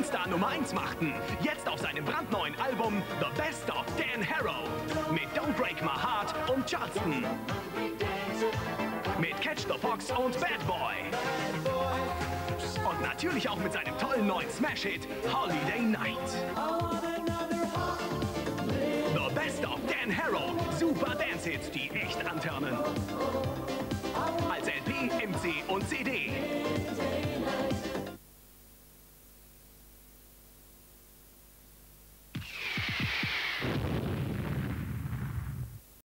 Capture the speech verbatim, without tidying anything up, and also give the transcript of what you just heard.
Popstar Nummer eins machten. Jetzt auf seinem brandneuen Album The Best of Dan Harrow. Mit Don't Break My Heart und Charleston. Mit Catch the Fox und Bad Boy. Und natürlich auch mit seinem tollen neuen Smash-Hit Holiday Night. The Best of Dan Harrow. Super Dance-Hits, die echt antörnen. Als L P, M C und C D.